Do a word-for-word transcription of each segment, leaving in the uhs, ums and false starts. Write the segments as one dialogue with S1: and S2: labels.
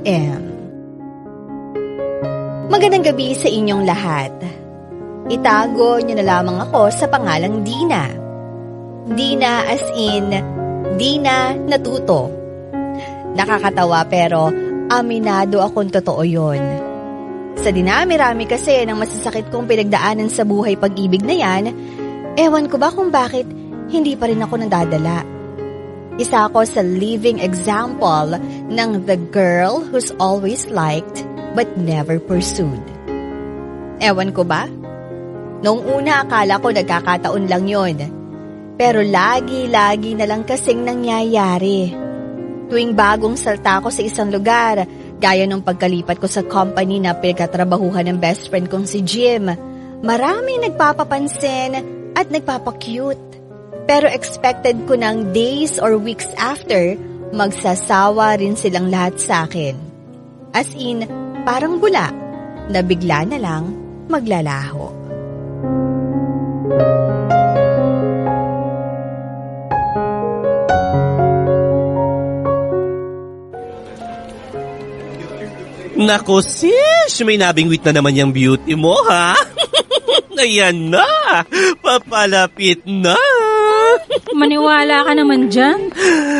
S1: M. Magandang gabi sa inyong lahat. Itago niyo na lamang ako sa pangalang Dina. Dina as in, Dina natuto. Nakakatawa pero aminado akong totoo yon. Sa dinami-rami kasi ng masasakit kong pinagdaanan sa buhay pag-ibig na yan, ewan ko ba kung bakit hindi pa rin ako nadadala. Isa ako sa living example ng the girl who's always liked but never pursued. Ewan ko ba? Noong una akala ko nagkakataon lang yon. Pero lagi-lagi na lang kasing nangyayari. Tuwing bagong salta ko sa isang lugar, gaya nung pagkalipat ko sa company na pinagkatrabahuhan ng best friend kong si Jim, maraming nagpapapansin at nagpapakyut. Pero expected ko ng days or weeks after, magsasawa rin silang lahat sa akin. As in, parang bula, na bigla na lang maglalaho.
S2: Nako sis, may nabingwit na naman yung beauty mo ha? Ayan na, papalapit na.
S3: Maniwala ka naman dyan.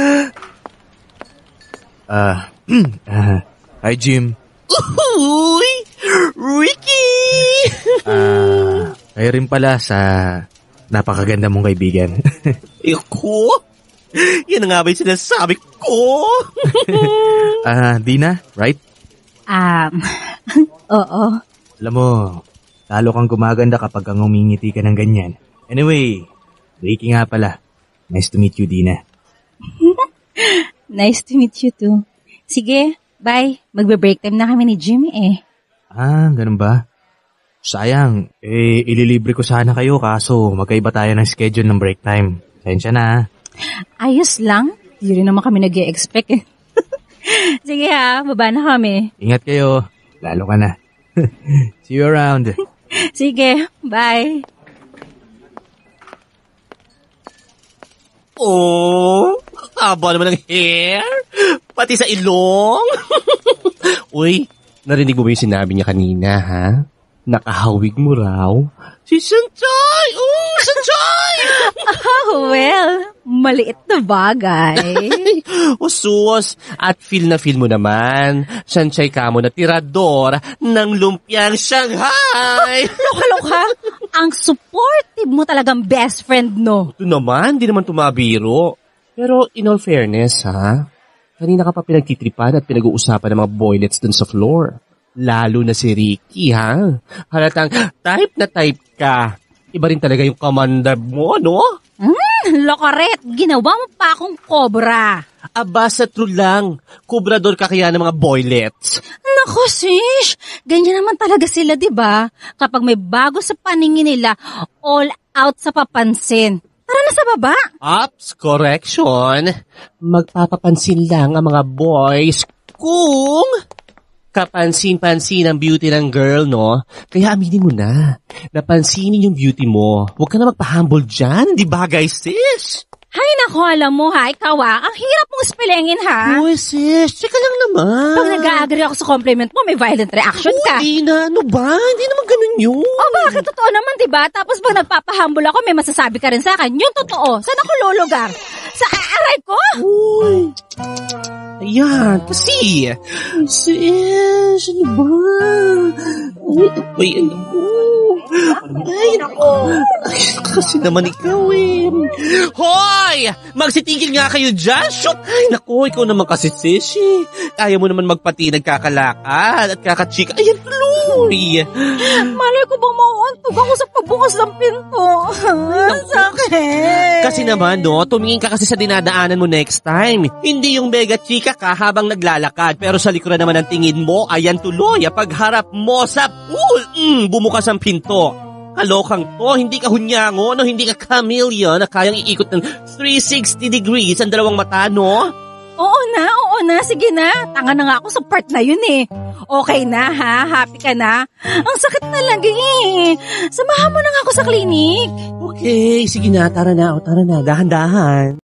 S4: Ah, uh, uh, hi Jim.
S2: Uy, Ricky!
S4: Ah, uh, kayo rin pala sa napakaganda mong kaibigan.
S2: Iko? Yan nga ba yung sinasabi ko?
S4: Ah, uh, Dina, right?
S3: Um, oo.
S4: Alam mo, lalo kang gumaganda kapag ang umingiti ka ng ganyan. Anyway, Ricky nga pala. Nice to meet you, Dina.
S3: Nice to meet you too. Sige, bye. Magbe-break time na kami ni Jimmy eh.
S4: Ah, ganun ba? Sayang, eh, ililibre ko sana kayo kaso magkaiba tayo ng schedule ng break time. Sensya na.
S3: Ayos lang. Di rin naman kami nag-e-expect eh. Sige ha, baba na kami.
S4: Ingat kayo. Lalo ka na. See you around.
S3: Sige, bye.
S2: Oh, haba naman ng hair. Pati sa ilong. Uy, narinig mo ba yung sinabi niya kanina, ha? Nakahawig mo raw. Si Sanchay! Oh, Sanchay!
S3: Oh, well, maliit na bagay.
S2: O sus, at feel na feel mo naman, Sanchay ka mo na tirador ng lumpiang Shanghai.
S3: Loka-loka, ang supportive mo talagang best friend, no?
S2: Ito naman, di naman tumabiro. Pero in all fairness, ha? Kanina ka pa pinagtitripan at pinag-uusapan ng mga boylets dun sa floor. Lalo na si Ricky, ha? Halatang type na type ka. Iba rin talaga yung commander mo, no?
S3: Hmm, lokaret, ginawa mo pa akong cobra.
S2: Aba, sa true lang. Kubrador ka kaya ng mga boylets.
S3: Naku, sis. Ganyan naman talaga sila, di ba? Kapag may bago sa paningin nila, all out sa papansin. Tara na sa baba.
S2: Ups, correction. Magpapapansin lang ang mga boys kung kapansin-pansin ang beauty ng girl, no? Kaya aminin mo na. Napansinin yung beauty mo. Huwag ka na magpa-humble dyan, di ba guys, sis?
S3: Hay nako, alam mo ha, ikaw ah, ang hirap mong spellingin ha.
S2: Uy, sis, tsaka lang naman.
S3: Pag nag-a-agree ako sa compliment mo, may violent reaction ka.
S2: Uy, na, ano ba? Hindi naman ganun yun.
S3: O bakit? Totoo naman, diba? Tapos pag nagpapahumble ako, may masasabi ka rin sa akin. Yung totoo. Saan ako lulugar? Sa aray ko?
S2: Uy. Ayan, kasi. Sis, ano ba? Ay, ay, ano mo? Ay, nako. Ay, kasi naman ikaw eh. Hoy! Magsitigil nga kayo dyan. Shoot! Ay, naku, ikaw naman kasi, sis. Eh. Kaya mo naman magpati nagkakalakad at kakachika. Ayan, tuloy.
S3: Malay ko bang mauuntog ako sa pagbukas ng pinto? Sakit.
S2: Kasi naman, no, tumingin ka kasi sa dinadaanan mo next time. Hindi yung mega chika ka habang naglalakad. Pero sa likuran naman ng tingin mo, ayan tuloy. Pagharap mo sa pool, mm, bumukas ang pinto. Kalokang to, hindi ka hunyango, no? Hindi ka chameleon na kayang iikot ng three sixty degrees ang dalawang mata, no?
S3: Oo na, oo na, sige na. Tanga na nga ako sa part na yun eh. Okay na ha, happy ka na. Ang sakit talaga eh. Samahan mo na nga ako sa klinik.
S2: Okay, sige na, tara na, o tara na, dahan-dahan.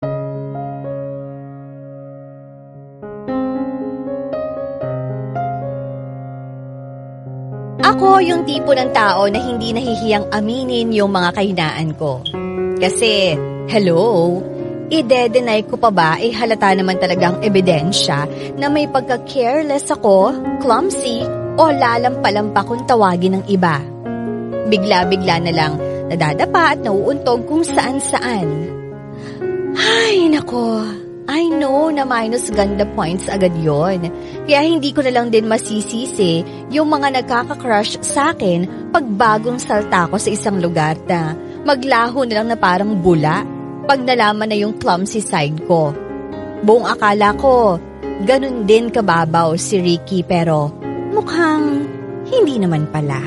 S1: Ako yung tipo ng tao na hindi nahihiyang aminin yung mga kahinaan ko. Kasi, hello, ide-deny ko pa ba, eh halata naman talagang ebidensya na may pagka-careless ako, clumsy, o lalampalampa kung tawagin ng iba. Bigla-bigla na lang nadadapa at nauuntog kung saan-saan. Ay, nako. I know na minus ganda points agad yon. Kaya hindi ko na lang din masisisi yung mga nagkaka-crush sa akin pag bagong salta ko sa isang lugar na maglaho na lang na parang bula pag nalaman na yung clumsy side ko. Buong akala ko, ganun din kababaw si Ricky pero mukhang hindi naman pala.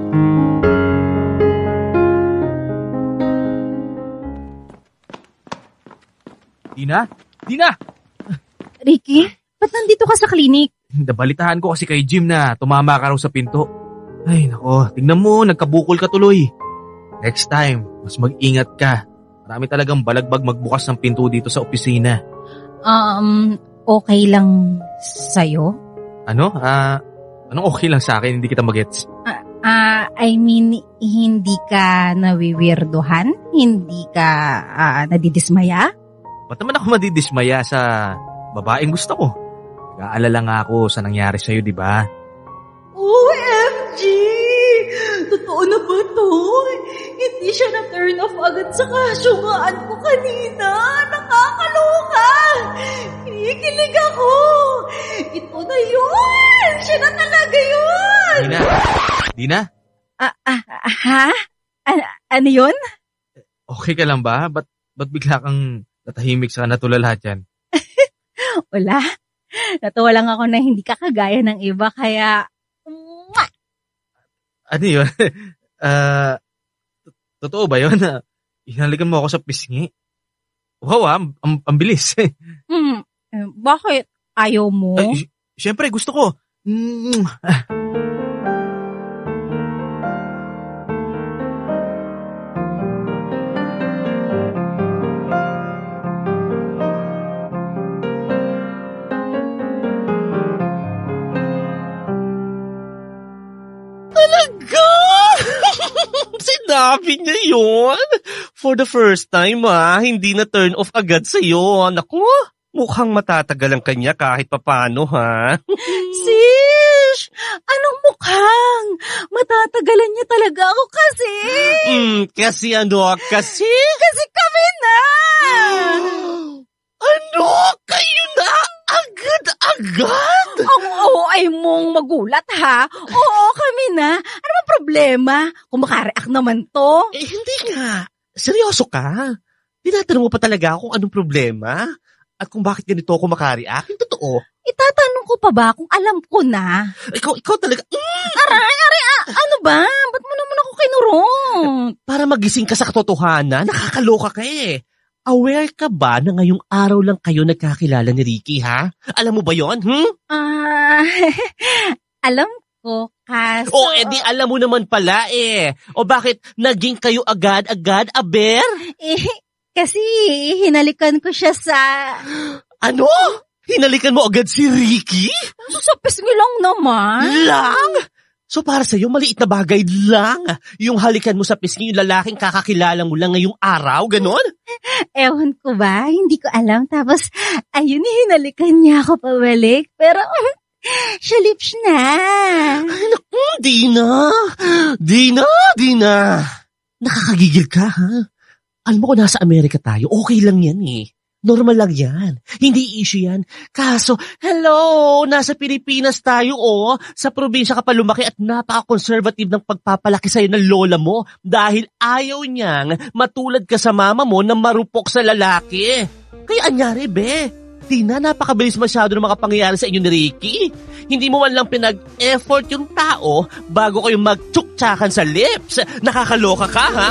S4: Dina? Dina!
S3: Ricky, ba't nandito ka sa klinik?
S4: Nabalitaan ko kasi kay Jim na tumama ka raw sa pinto. Ay nako, tignan mo, nagkabukol ka tuloy. Next time, mas mag-ingat ka. Marami talagang balagbag magbukas ng pinto dito sa opisina.
S3: Um, okay lang sa'yo?
S4: Ano? Ah, anong okay lang sa akin? Hindi kita magets.
S3: Ah, uh, I mean, hindi ka nawiwirduhan? Hindi ka uh, nadidismaya?
S4: Ba't naman ako madidismaya sa babaeng gusto ko? Nag-aalala nga ako sa nangyari sa'yo, di ba?
S5: O M G! Totoo na ba to? Hindi siya na-turn off agad sa kasyungaan ko kanina. Nakakaloka! Kinikilig ako! Ito na yun! Siya na talaga yun!
S4: Dina? Dina?
S3: Ah, ah, ha? A- ano yun?
S4: Okay ka lang ba? Ba't, ba't bigla kang natahimik sa natulala dyan?
S3: Wala. Natuwa lang ako na hindi ka kagaya ng iba, kaya... Mwah!
S4: Ano yun? uh, totoo ba yun? Hinalikan mo ako sa pisngi? Wow, ah, ang, ang bilis.
S3: hmm, eh, bakit? Ayaw mo?
S4: Ay, syempre, gusto ko. Mm.
S2: Sinabi niya yun. For the first time, ah, hindi na turn off agad sa'yo. Naku, mukhang matatagal ang kanya kahit papano, ha?
S3: Sis! Anong mukhang? Matatagalan niya talaga ako kasi.
S2: Hmm, kasi ano, kasi?
S3: Kasi kami na!
S2: Ano? Kayo na? Agad-agad?
S3: Ang oo ay mong magulat, ha? Oo, kami na. Ano ba problema? Kung makareact naman to.
S2: Eh, hindi nga. Seryoso ka? Tinatanong mo pa talaga kung anong problema? At kung bakit ganito ako makareact? Yung totoo.
S3: Itatanong ko pa ba kung alam ko na?
S2: Ikaw, ikaw talaga. Mm!
S3: Aray, aray, ah, ano ba? Ba't mo naman ako kinurong?
S2: Para magising ka sa katotohanan, nakakaloka ka eh. Aware ka ba na ngayong araw lang kayo nagkakilala ni Ricky, ha? Alam mo ba yon? Hmm?
S3: Ah, alam ko kaso...
S2: O, edi alam mo naman pala eh. O bakit naging kayo agad-agad, aber?
S3: Eh, kasi hinalikan ko siya sa...
S2: Ano? Hinalikan mo agad si Ricky?
S3: Sa pisngi lang naman.
S2: Lang? So para sa'yo, maliit na bagay lang. Yung halikan mo sa pisngi, yung lalaking kakakilala mo lang ngayong araw, ganon?
S3: Ewan ko ba? Hindi ko alam. Tapos, ayun, hinalikan niya ako pabalik. Pero, siya lips na.
S2: Ay, naku, Dina. Dina, Dina. Nakakagigil ka, ha? Alam mo kung nasa Amerika tayo, okay lang yan eh. Normal lang yan. Hindi issue yan. Kaso, hello, nasa Pilipinas tayo oh. Sa probinsya ka pa lumaki at napaka-conservative ng pagpapalaki sa'yo ng lola mo dahil ayaw niyang matulad ka sa mama mo na marupok sa lalaki. Kaya anyari, be? Tina, napakabilis masyado ng mga pangyayari sa inyo ni Ricky. Hindi mo man lang pinag-effort yung tao bago kayo mag-tsuktsakan sa lips. Nakakaloka ka, ha?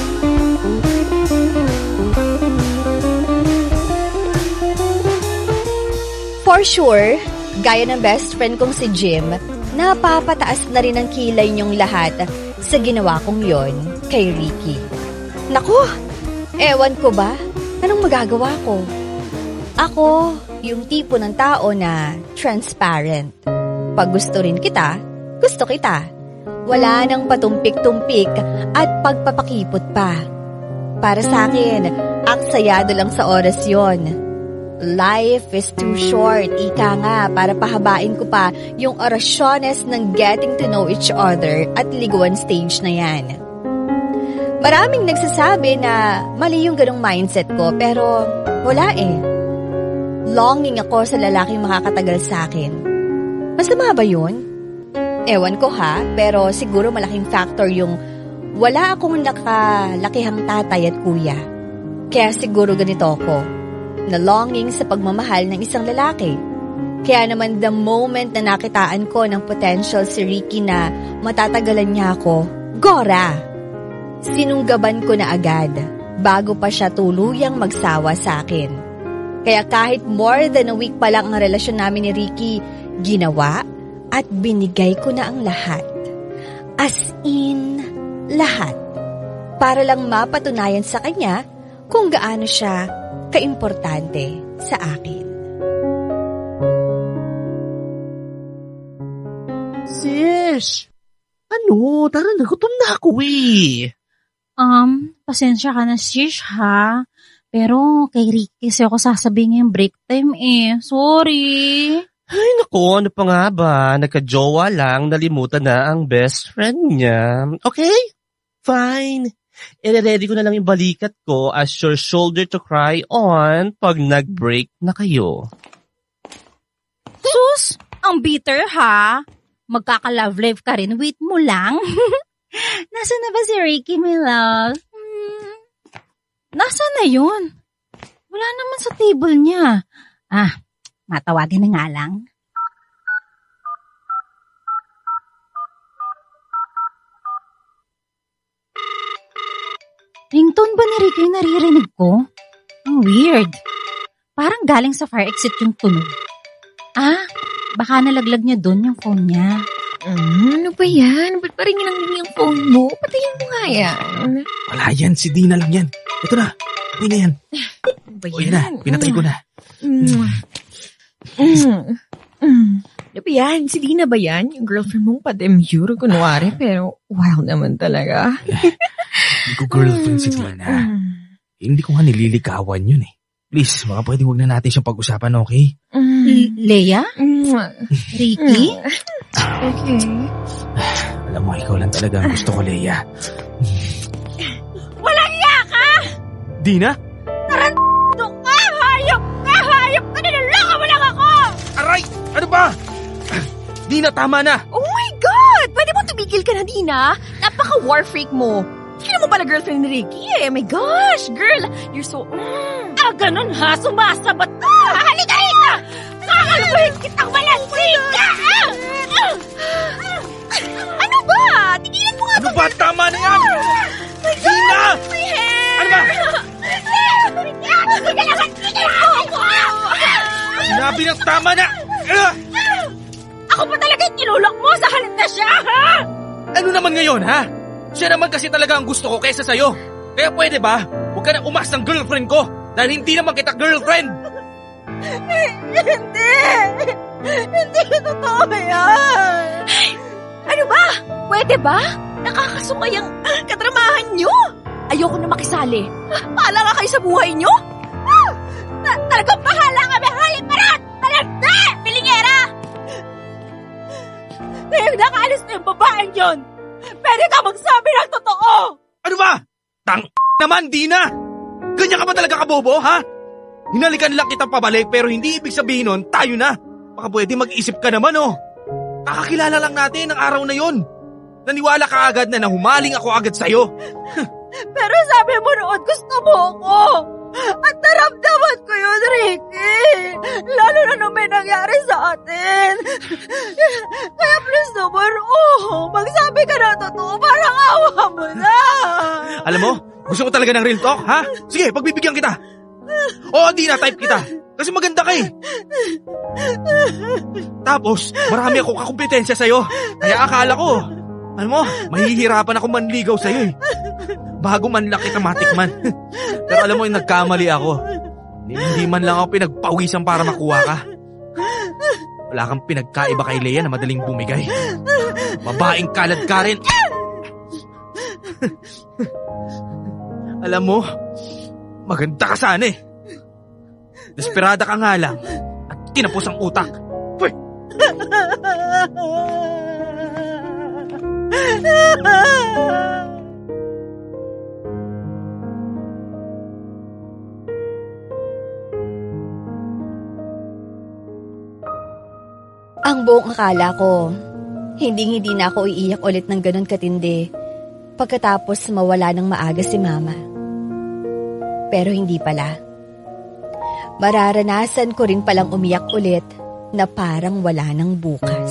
S1: For sure, gaya ng best friend kong si Jim, napapataas na rin ang kilay niyong lahat sa ginawa kong yon kay Ricky. Naku, ewan ko ba? Anong magagawa ko? Ako, yung tipo ng tao na transparent. Pag gusto rin kita, gusto kita. Wala nang patumpik-tumpik at pagpapakipot pa. Para sa akin, aksayado lang sa oras yon. Life is too short, ika nga, para pahabain ko pa yung orasyones ng getting to know each other at liguan stage na yan. Maraming nagsasabi na mali yung ganong mindset ko, pero wala eh. Longing ako sa lalaking makakatagal sa akin. Masama ba yun? Ewan ko ha, pero siguro malaking factor yung wala akong nakalakihang tatay at kuya. Kaya siguro ganito ako, na longing sa pagmamahal ng isang lalaki. Kaya naman the moment na nakitaan ko ng potential si Ricky na matatagalan niya ako, gora! Sinunggaban ko na agad bago pa siya tuluyang magsawa sa akin. Kaya kahit more than a week pa lang ang relasyon namin ni Ricky, ginawa at binigay ko na ang lahat. As in, lahat. Para lang mapatunayan sa kanya kung gaano siya kaimportante sa akin.
S2: Sis! Ano? Tara na, gutom na ako eh.
S3: Um, pasensya ka na, sis, ha? Pero kay Ricky kasi ako sasabihin ngayong break time eh. Sorry.
S2: Ay, naku, ano pa nga ba? Nagka-jowa lang, nalimutan na ang best friend niya. Okay? Fine. I-ready ko na lang yung balikat ko as your shoulder to cry on pag nag-break na kayo.
S3: Sus, ang bitter ha. Magkaka-love life ka rin. Wait mo lang. Nasaan na ba si Ricky, my love? Hmm. Nasaan na yun? Wala naman sa table niya. Ah, matawagin na nga lang. Ringtone ba ni Ricky yung naririnig ko? Ang weird. Parang galing sa fire exit yung tunog. Ah, baka nalaglag niya doon yung phone niya.
S6: Mm, ano ba yan? Ba't parang ginangin yung phone mo? Patayin mo nga yan.
S4: Wala yan, si Dina lang yan. Ito na, hindi na yan.
S6: Ano ba
S4: O yan na, pinatay ko na.
S6: Mm. Mm. Mm. Ano ba yan? Si Dina ba yan? Yung girlfriend mong pa-demure, kunwari, pero wow naman talaga.
S4: Hindi ko girlfriend si Dina. Hindi ko nga nililigawan yun eh. Please, baka pwede huwag na natin siyang pag-usapan, okay?
S3: L- Leia? Ricky?
S6: Okay.
S4: Alam mo, ikaw lang talaga ang gusto ko, Leia.
S3: Walang iya ka!
S4: Dina?
S3: Taranto ka! Hayop ka! Hayop ka! Niloloko mo lang ako!
S4: Aray! Ano ba? Dina, tama na!
S6: Oh my God! Pwede mo tumigil ka na, Dina? Napaka-war freak mo. Hindi mo pala girlfriend ni Ricky eh. My gosh, girl! You're so... Mm.
S3: Ah, ganun ha? Sumasabat ka! Halika rito! Kakalubuhin kitang malasing ka!
S6: Ano ba? Tigilan mo nga
S4: Ano ba? Tama na yan! Dina!
S6: my hair!
S4: Ano ba?
S3: Sige naman! Sige naman!
S4: Sinabi ng tama na! Ah!
S3: Ako pa talaga yung tinulak mo sa halip na siya, ha?
S4: Ano naman ngayon, ha? Siya naman kasi talaga ang gusto ko kaysa sa'yo. Kaya pwede ba? Huwag ka na umasang girlfriend ko dahil hindi naman kita girlfriend.
S6: Hindi! Hindi totoo yan! Ano ba? Pwede ba? Nakakasungay ang katramahan nyo? Ayoko na makisali. Paala nga kayo sa buhay nyo? Ah! Ta- talagang bahala kami! Halip parat! Talanda! Pilingera!
S3: Ngayon nakaalis na yung babaeng yun! Pwede ka magsabi ng totoo!
S4: Ano ba? Tang naman, Dina! Ganyan ka ba talaga kabobo, ha? Hinalikan lang kitang pabalik pero hindi ibig sabihin nun, tayo na. Baka pwede mag-isip ka naman, oh. Kakakilala lang natin ang araw na yon. Naniwala ka agad na nahumaling ako agad sa'yo.
S6: Pero sabi mo noon, gusto mo ako. At naramdaman ko yun, Ricky. Lalo na nung may nangyari sa atin. Kaya please naman, oh, magsabi ka na totoo, parang awa mo na.
S4: Alam mo, gusto mo talaga ng real talk, ha? Sige, pagbibigyan kita. Oo, di na type kita. Kasi maganda ka eh. Tapos, marami akong kakumpetensya sa'yo. Kaya akala ko, alam mo, mahihirapan ako manligaw sa'yo eh. Bago man lang kita matikman. Pero alam mo, yung nagkamali ako. Hindi man lang ako pinagpawisan para makuha ka. Wala kang pinagkaiba kay Lea na madaling bumigay. Babaeng kalad ka rin. Alam mo, maganda ka sana eh. Desperada ka nga lang at kinapos ang utak. Pwede!
S1: Ang buong akala ko, hindi-hindi na ako iiyak ulit ng ganun katindi pagkatapos mawala ng maaga si Mama. Pero hindi pala. Mararanasan ko rin palang umiyak ulit na parang wala ng bukas.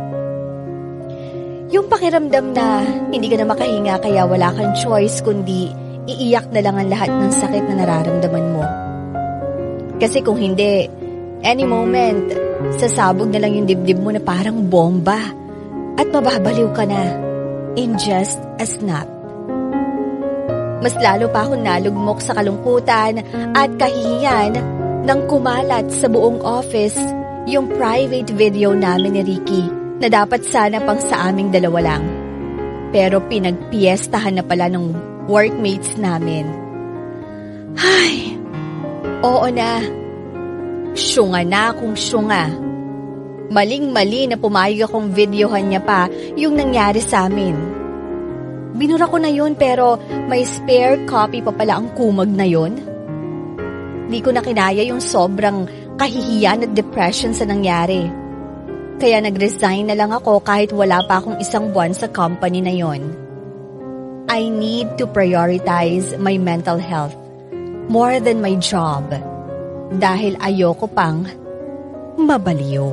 S1: Yung pakiramdam na hindi ka na makahinga kaya wala kang choice kundi iiyak na lang ang lahat ng sakit na nararamdaman mo. Kasi kung hindi, any moment, sasabog na lang yung dibdib mo na parang bomba at mababaliw ka na in just a snap. Mas lalo pa akong nalugmok sa kalungkutan at kahihiyan nang kumalat sa buong office yung private video namin ni Ricky na dapat sana pang sa aming dalawa lang. Pero pinagpiestahan na pala ng workmates namin. Ay, oo na. Syunga na akong syunga. Maling-mali na pumayag akong videohan niya pa yung nangyari sa amin. Binura ko na yun pero may spare copy pa pala ang kumag na yun. Di ko na kinaya yung sobrang kahihiyan at depression sa nangyari. Kaya nag-resign na lang ako kahit wala pa akong isang buwan sa company na yon. I need to prioritize my mental health more than my job dahil ayoko pang mabaliw.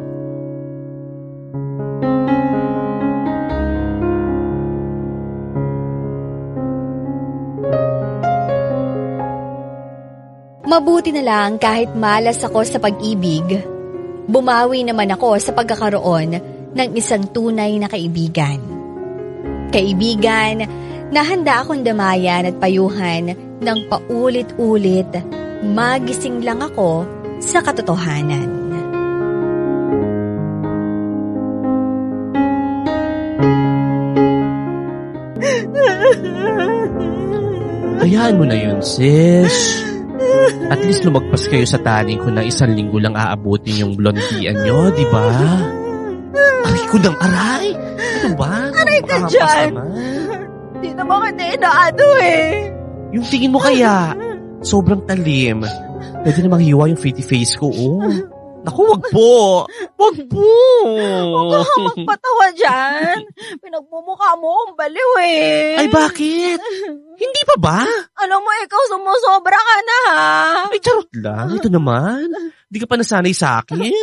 S1: Mabuti na lang kahit malas ako sa pag-ibig, bumawi naman ako sa pagkakaroon ng isang tunay na kaibigan. Kaibigan na handa akong damayan at payuhan ng paulit-ulit, magising lang ako sa katotohanan.
S2: Hayaan mo na yun, sis. At least lumagpas kayo sa taning ko na isang linggo lang aabutin yung blondian nyo, di ba? Aray ko ng aray! Ano ba?
S6: Aray ka dyan! Di naman kita inaano eh.
S2: Yung tingin mo kaya, sobrang talim. Pwede namang hiwa yung pretty face ko, oh. Naku, wag po! Wag po!
S6: Huwag ka magpatawa dyan. Pinagmumukha mo akong baliw eh.
S2: Ay, bakit? Hindi pa ba?
S6: Alam mo, ikaw sumusobra ka na ha.
S2: Ay, charot lang. Ito naman. Di ka pa nasanay sa akin.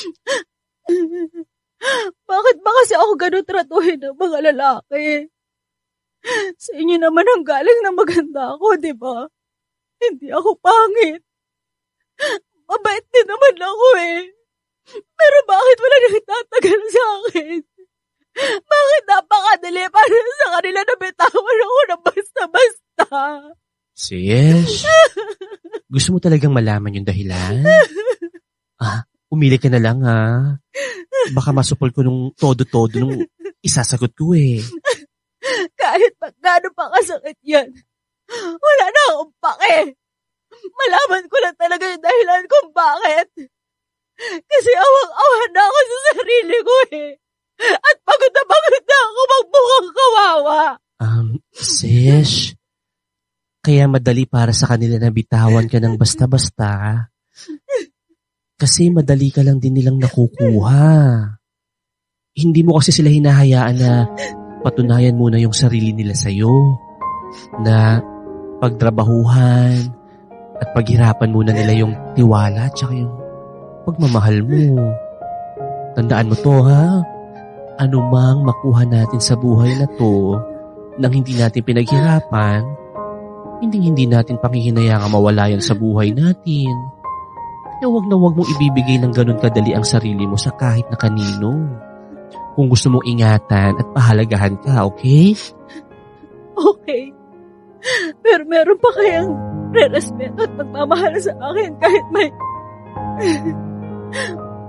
S6: Bakit ba kasi ako ganun tratuhin ng mga lalaki? Sa inyo naman ang galing na maganda ako, di ba? Hindi ako pangit. Mabait din naman ako eh. Pero bakit wala nagtatagal sa akin? Bakit napakadali para sa kanila na bitawan ako na basta-basta?
S2: Sis, gusto mo talagang malaman yung dahilan? Ah, umili ka na lang ha. Baka masupol ko nung todo-todo nung isasagot ko eh.
S6: Kahit magkano pa kasakit yan, wala na akong pake. Malaman ko lang talaga yung dahilan kung bakit. Kasi awang-awa na ako sa sarili ko eh. At pagod na pagod na ako magbukang kawawa.
S2: Um, sis, kaya madali para sa kanila na bitawan ka ng basta-basta. Kasi madali ka lang din nilang nakukuha. Hindi mo kasi sila hinahayaan na patunayan muna yung sarili nila sa'yo. Na pagtrabahuhan at paghirapan muna nila yung tiwala at saka yung pagmamahal mo. Tandaan mo to ha. Ano mang makuha natin sa buhay na to nang hindi natin pinaghirapan, hindi hindi natin panghihinayang mawala yan sa buhay natin. Kaya huwag na huwag mong ibibigay ng ganun kadali ang sarili mo sa kahit na kanino. Kung gusto mong ingatan at pahalagahan ka, okay?
S6: Okay. Pero meron pa kayang re-respeto at pagmamahal sa akin kahit may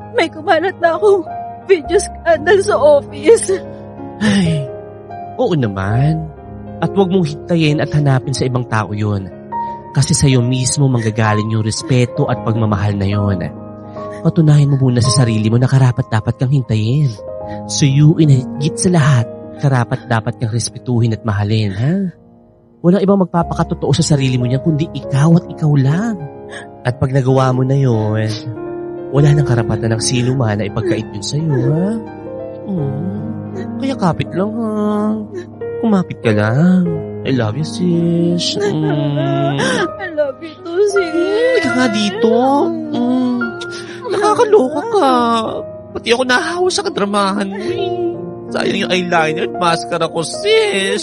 S5: may kumalat na akong video scandal sa office.
S2: Ay, oo naman. At huwag mong hintayin at hanapin sa ibang tao yun. Kasi sa'yo mismo manggagaling yung respeto at pagmamahal na yun. Patunayan mo muna sa sarili mo na karapat-dapat kang hintayin. Suyuin at higit sa lahat, karapat-dapat kang respetuhin at mahalin, ha? Walang ibang magpapakatotoo sa sarili mo niyan kundi ikaw at ikaw lang. At pag nagawa mo na yun, wala nang karapatan ng sino man na ipagkait yun sa'yo, ha? Hmm, kaya kapit lang, ha? Kumapit ka lang. I love you, sis. Mm.
S5: I love you too, sis.
S2: Ika nga dito. Mm. Nakakaloka ka. Pati ako nahawa sa kadramahan mo, eh. Sayang yung eyeliner at mascara ko, sis.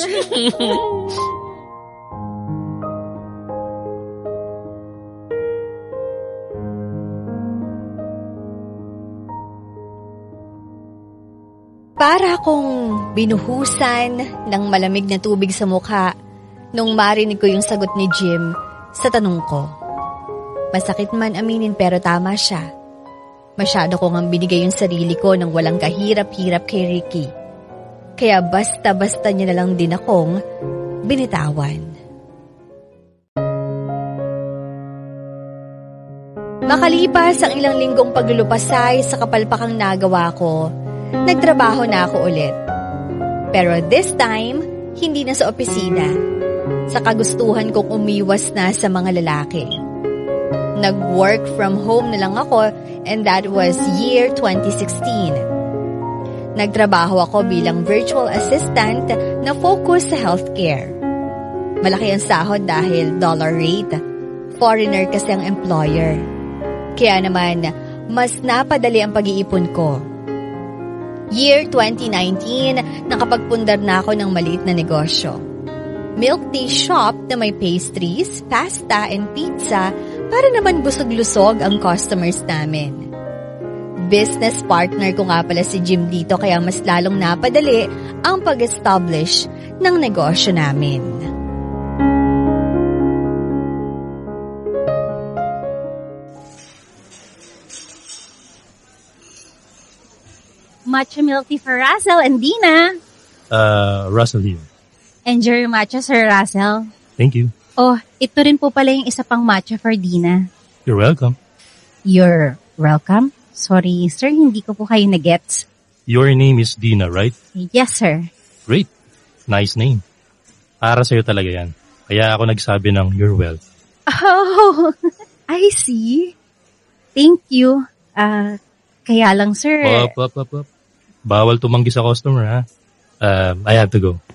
S1: Para akong binuhusan ng malamig na tubig sa mukha nung marinig ko yung sagot ni Jim sa tanong ko. Masakit man aminin pero tama siya. Masyado kong ang binigay yung sarili ko nang walang kahirap-hirap kay Ricky. Kaya basta-basta niya na lang din akong binitawan. Makalipas ang ilang linggong paglulupasay sa kapalpakang nagawa ko, nagtrabaho na ako ulit. Pero this time, hindi na sa opisina. Sa kagustuhan kong umiwas na sa mga lalaki. Nag-work from home na lang ako and that was year twenty sixteen. Nagtrabaho ako bilang virtual assistant na focus sa healthcare. Malaki ang sahod dahil dollar rate. Foreigner kasi ang employer. Kaya naman, mas napadali ang pag-iipon ko. Year twenty nineteen, nakapagpundar na ako ng maliit na negosyo. Milk tea shop na may pastries, pasta, and pizza para naman busog-lusog ang customers namin. Business partner ko nga pala si Jim dito kaya mas lalong napadali ang pag-establish ng negosyo namin.
S3: Matcha milk tea for Russell and Dina.
S7: Uh, Russell here.
S3: Enjoy your matcha, Sir Russell.
S7: Thank you.
S3: Oh, ito rin po pala yung isa pang matcha for Dina.
S7: You're welcome.
S3: You're welcome? Sorry, sir, hindi ko po kayo na-gets.
S7: Your name is Dina, right?
S3: Yes, sir.
S7: Great. Nice name. Para sa'yo talaga yan. Kaya ako nagsabi ng you're well.
S3: Oh, I see. Thank you. Uh, kaya lang, sir.
S7: Up, up, up, up. Bawal tumanggi sa customer, ha? Um, I have to go.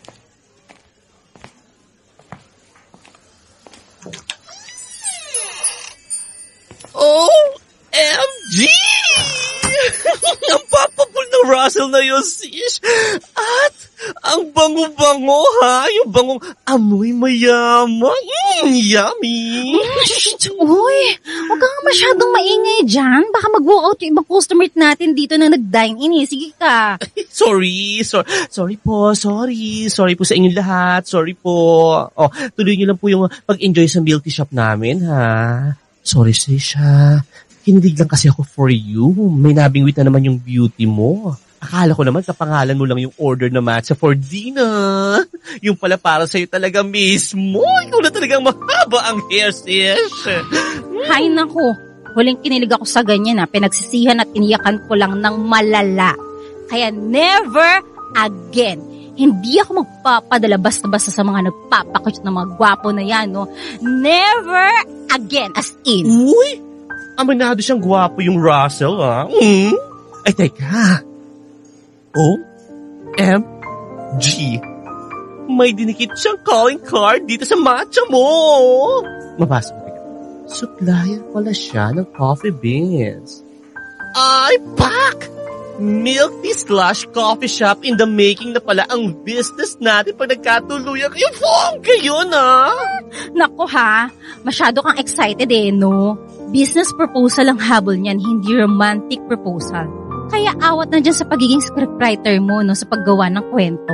S2: O M G! Ang papapul ng Russell na yun, sis. At ang bango-bango, ha? Yung bangong amoy mayaman. Mm, yummy.
S3: Uy, huwag ka nga masyadong maingay dyan. Baka mag-walk out yung ibang customer natin dito na nag-dine in eh. Sige ka.
S2: Sorry, sorry. Sorry po, sorry. Sorry po sa inyong lahat. Sorry po. Oh, tuloy niyo lang po yung pag-enjoy sa milk tea shop namin, ha? Sorry, Sisha. Kinilig lang kasi ako for you. May nabingwit na naman yung beauty mo. Akala ko naman kapangalan mo lang yung order na matcha for Dina. Yung pala para sa'yo talaga mismo. Ikaw na talagang mahaba ang hair, sis.
S3: Hay naku, huling kinilig ako sa ganyan ha. Pinagsisihan at iniyakan ko lang ng malala. Kaya never again. Hindi ako magpapadala basta-basta sa mga nagpapakit ng mga gwapo na yan, no? Never again, as in.
S2: Uy! Aminado siyang gwapo yung Russell, ha? Mm? Ay, teka. O M G. May dinikit siyang calling card dito sa matcha mo. Mabasa mo. Supplier pala siya ng coffee beans. Ay, pak! Milk tea slash coffee shop in the making na pala ang business natin pag nagkatuluyan. Yung bongga yun, ha?
S3: Naku ha, masyado kang excited eh, no? Business proposal ang habol niyan, hindi romantic proposal. Kaya awat na dyan sa pagiging scriptwriter mo, no, sa paggawa ng kwento.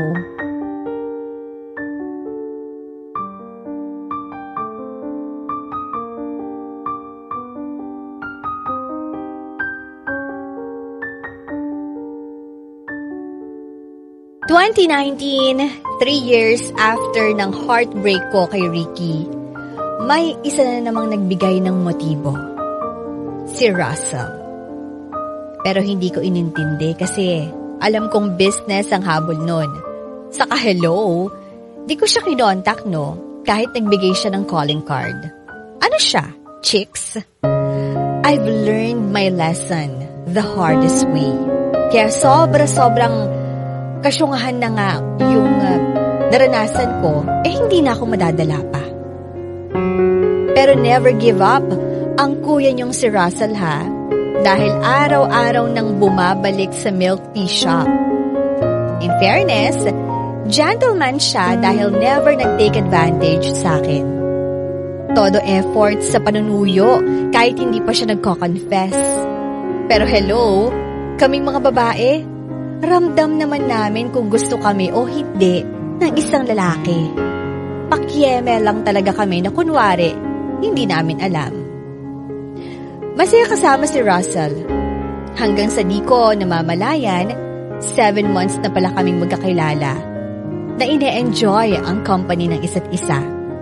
S1: twenty nineteen, three years after ng heartbreak ko kay Ricky, may isa na namang nagbigay ng motibo. Si Russell. Pero hindi ko inintindi kasi alam kong business ang habol nun. Saka hello, di ko siya kinontak no, kahit nagbigay siya ng calling card. Ano siya? Chicks? I've learned my lesson the hardest way. Kaya sobra-sobrang kasyungahan na nga yung uh, naranasan ko, eh hindi na ako madadala pa. Pero never give up ang kuya niyong si Russell ha, dahil araw-araw nang bumabalik sa milk tea shop. In fairness, gentleman siya dahil never nag-take advantage sa akin. Todo effort sa panunuyo kahit hindi pa siya nagko-confess. Pero hello, kaming mga babae, ramdam naman namin kung gusto kami o hindi ng isang lalaki. Pakyeme lang talaga kami na kunwari, hindi namin alam. Masaya kasama si Russell. Hanggang sa di ko namamalayan, seven months na pala kaming magkakilala na ine-enjoy ang company ng isa't isa.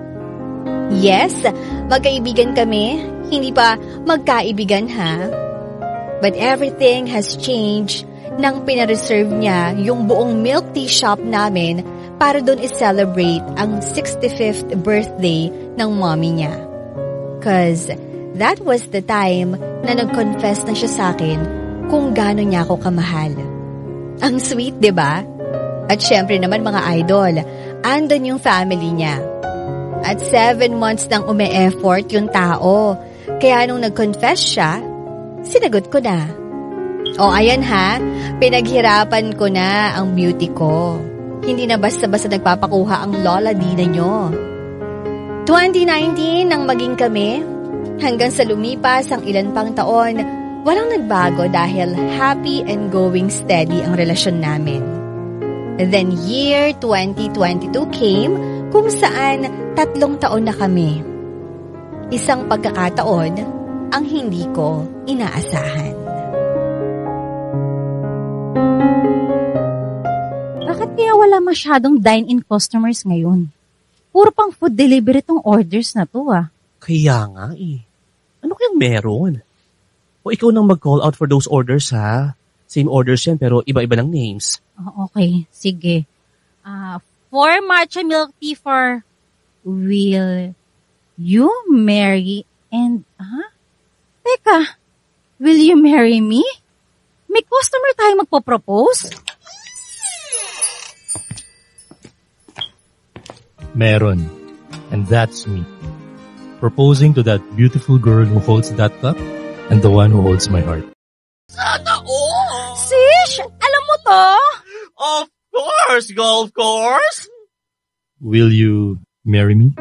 S1: Yes, magkaibigan kami, hindi pa magkaibigan ha. But everything has changed nang pinareserve niya yung buong milk tea shop namin para doon i-celebrate ang sixty-fifth birthday ng mommy niya. Cause that was the time na nag-confess na siya sa akin kung gaano niya ako kamahal. Ang sweet, di ba? At syempre naman mga idol, andon yung family niya. At seven months nang ume-effort yung tao. Kaya nung nag-confess siya, sinagot ko na. O ayan ha, pinaghirapan ko na ang beauty ko. Hindi na basta-basta nagpapakuha ang lola dina nyo. twenty nineteen nang maging kami, hanggang sa lumipas ang ilan pang taon, walang nagbago dahil happy and going steady ang relasyon namin. Then year twenty twenty-two came kung saan tatlong taon na kami. Isang pagkakataon ang hindi ko inaasahan.
S3: Bakit kaya wala masyadong dine-in customers ngayon? Puro pang food delivery tong orders na to ah.
S2: Kaya nga eh. Ano kayang meron? O ikaw nang mag-call out for those orders ha? Same orders yan pero iba-iba ng names.
S3: Oh, okay, sige. Uh, four matcha milk tea for will you marry and... Huh? Teka, will you marry me? May customer tayo magpo-propose?
S7: Meron. And that's me. Proposing to that beautiful girl who holds that cup and the one who holds my heart.
S2: Sana all!
S3: Sish, alam mo to?
S2: Of course, golf course!
S7: Will you marry me?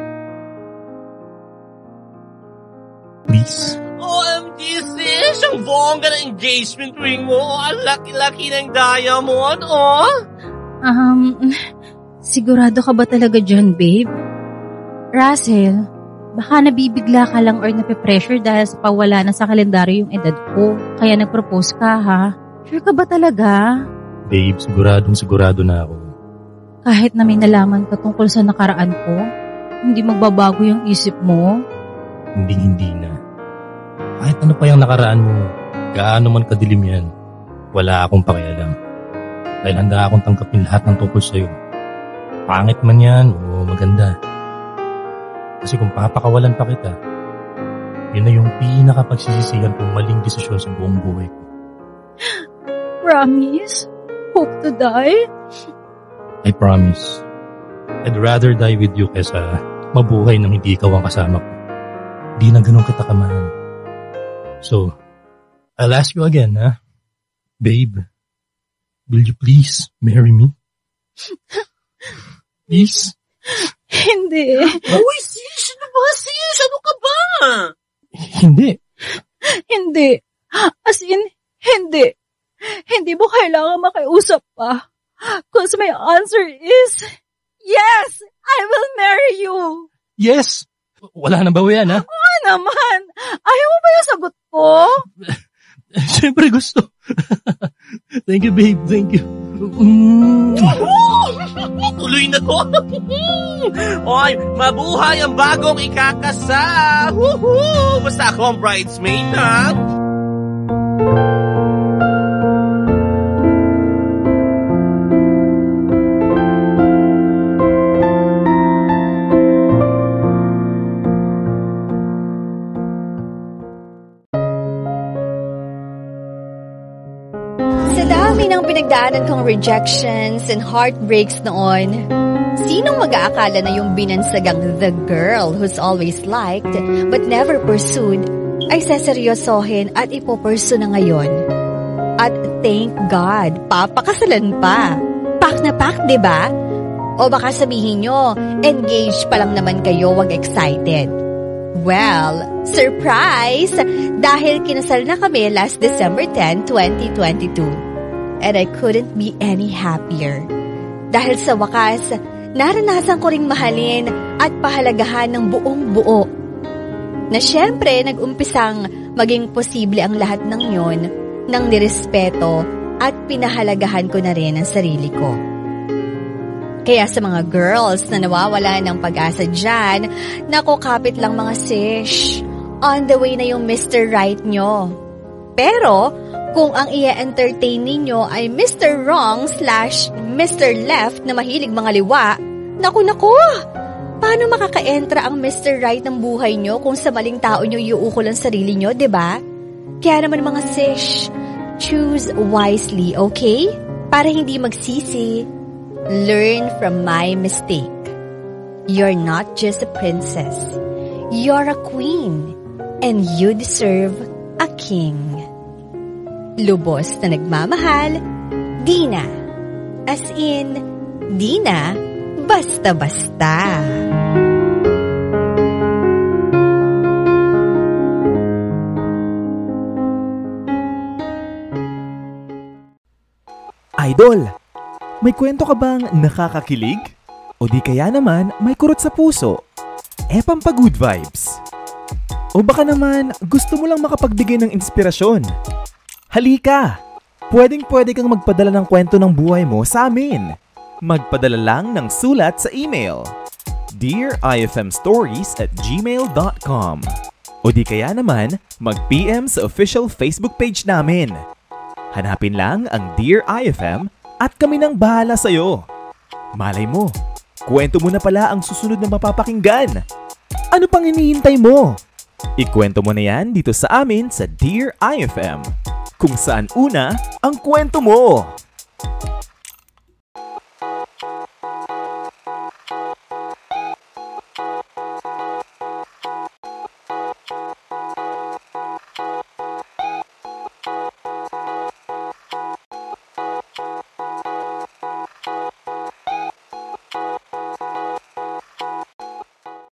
S7: Please?
S2: O M G sis, ang bongga ng engagement ring mo. Ang laki-laki ng diamond, oh!
S3: Um, sigurado ka ba talaga dyan, babe? Russell, baka nabibigla ka lang or nape-pressure dahil sa pawala na sa kalendaryo yung edad ko. Kaya nag-propose ka, ha? Sure ka ba talaga?
S7: Babe, siguradong sigurado na ako.
S3: Kahit na may nalaman ka tungkol sa nakaraan ko, hindi magbabago yung isip mo?
S7: Hindi-hindi na. Kahit ano pa yung nakaraan mo, gaano man kadilim yan, wala akong pakialam. Dahil handa akong tangkapin lahat ng tungkol sa'yo. Pangit man yan o maganda. Kasi kung papakawalan pa kita, yun na yung pinakapagsisisihan kong maling desisyon sa buong buhay ko.
S3: Promise? Hope to die?
S7: I promise. I'd rather die with you kaysa mabuhay nang hindi ikaw ang kasama ko. Di na ganun kita kamahal. So, I'll ask you again, ha? Babe, will you please marry me? Please?
S3: Hindi.
S2: Uy, sis! Ano ba, sis? Ano ka ba?
S7: Hindi.
S3: Hindi. As in, hindi. Hindi mo kailangan makiusap pa. Because my answer is, yes, I will marry you.
S7: Yes! Wala nang bawi yan, ha?
S3: Oo naman. Ayaw mo ba yung sagot ko?
S7: Siyempre gusto. Thank you, babe. Thank you.
S2: Mm.
S4: Tuloy na to. Oy, mabuhay ang bagong ikakasal. Woohoo! Basta ako ang bridesmaid, ha?
S1: Pinagdaanan kong rejections and heartbreaks noon. Sinong mag-aakala na yung binansagang the girl who's always liked but never pursued ay seseryosohin at ipopursu na ngayon? At thank God, papakasalan pa. Pak na pak, diba? O baka sabihin nyo, engaged pa lang naman kayo, wag excited. Well, surprise! Dahil kinasal na kami last December tenth, twenty twenty-two. And I couldn't be any happier. Dahil sa wakas, naranasan ko ring mahalin at pahalagahan ng buong buo. Na syempre, nag-umpisang maging posible ang lahat ng yon nang nirespeto at pinahalagahan ko na rin ang sarili ko. Kaya sa mga girls na nawawala ng pag-asa dyan, naku, kapit lang mga sish. On the way na yung Mister Right nyo. Pero, kung ang i-entertain ninyo ay Mister Wrong slash Mister Left na mahilig mga liwa, naku naku, paano makaka-entra ang Mister Right ng buhay nyo kung sa maling tao nyo iuukol ang sarili nyo, diba? Kaya naman mga sish, choose wisely, okay? Para hindi magsisi. Learn from my mistake. You're not just a princess. You're a queen. And you deserve a king. Lubos na nagmamahal, Dina. As in, Dina, basta-basta.
S8: Idol, may kwento ka bang nakakakilig? O di kaya naman may kurot sa puso? Eh, pampa-good vibes. O baka naman gusto mo lang makapagbigay ng inspirasyon? Halika! Pwedeng-pwede kang magpadala ng kwento ng buhay mo sa amin. Magpadala lang ng sulat sa email dear ifmstories at gmail dot com o di kaya naman mag-P M sa official Facebook page namin. Hanapin lang ang Dear I F M at kami nang bahala sa'yo. Malay mo, kwento mo na pala ang susunod na mapapakinggan. Ano pang hinihintay mo? Ikwento mo na yan dito sa amin sa Dear I F M. Kung saan una ang kwento mo.